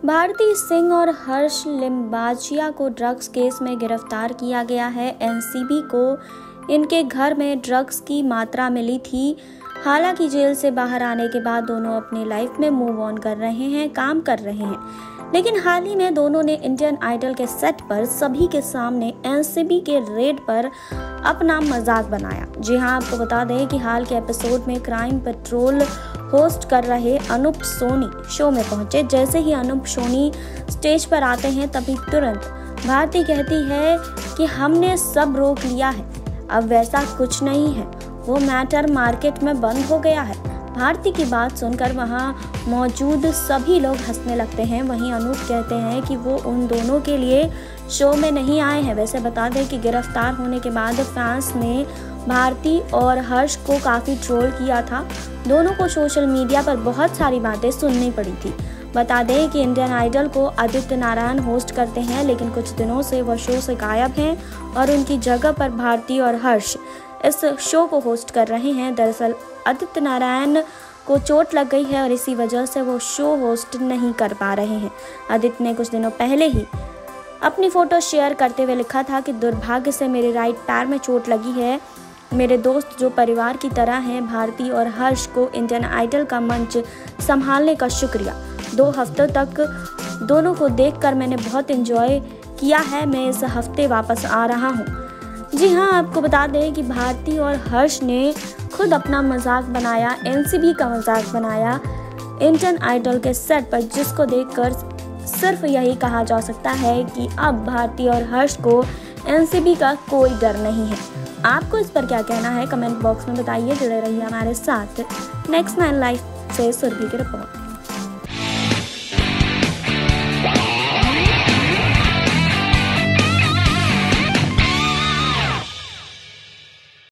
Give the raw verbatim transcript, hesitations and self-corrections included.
भारती सिंह और हर्ष लिम्बाचिया को drugs case में गिरफ्तार किया गया है। एनसीबी को इनके घर में ड्रग्स की मात्रा मिली थी। हालांकि जेल से बाहर आने के बाद दोनों अपनी लाइफ में मूव ऑन कर रहे हैं, काम कर रहे हैं। लेकिन हाल ही में दोनों ने इंडियन आइडल के सेट पर सभी के सामने एनसीबी के रेड पर अपना मजाक बनाया। जी हां, आपको बता दें कि हाल के एपिसोड में क्राइम पेट्रोल होस्ट कर रहे अनूप सोनी शो में पहुंचे। जैसे ही अनूप सोनी स्टेज पर आते हैं तभी तुरंत भारती कहती है कि हमने सब रोक लिया है, अब वैसा कुछ नहीं है, वो मैटर मार्केट में बंद हो गया है। भारती की बात सुनकर वहां मौजूद सभी लोग हंसने लगते हैं। वहीं अनूप कहते हैं कि वो उन दोनों के लिए शो में नहीं आए हैं। वैसे बता दें कि गिरफ्तार होने के बाद फैंस ने भारती और हर्ष को काफ़ी ट्रोल किया था। दोनों को सोशल मीडिया पर बहुत सारी बातें सुननी पड़ी थी। बता दें कि इंडियन आइडल को आदित्य नारायण होस्ट करते हैं, लेकिन कुछ दिनों से वह शो से गायब हैं और उनकी जगह पर भारती और हर्ष इस शो को होस्ट कर रहे हैं। दरअसल आदित्य नारायण को चोट लग गई है और इसी वजह से वो शो होस्ट नहीं कर पा रहे हैं। आदित्य ने कुछ दिनों पहले ही अपनी फोटो शेयर करते हुए लिखा था कि दुर्भाग्य से मेरे राइट पैर में चोट लगी है। मेरे दोस्त जो परिवार की तरह हैं, भारती और हर्ष को इंडियन आइडल का मंच संभालने का शुक्रिया। दो हफ्तों तक दोनों को देखकर मैंने बहुत एंजॉय किया है। मैं इस हफ्ते वापस आ रहा हूँ। जी हाँ, आपको बता दें कि भारती और हर्ष ने खुद अपना मजाक बनाया, एनसीबी का मजाक बनाया इंडियन आइडल के सेट पर, जिसको देखकर सिर्फ यही कहा जा सकता है कि अब भारती और हर्ष को एनसीबी का कोई डर नहीं है। आपको इस पर क्या कहना है कमेंट बॉक्स में बताइए। जुड़े रहिए हमारे साथ नेक्स्ट नाइन लाइव से सुरभि की रिपोर्ट।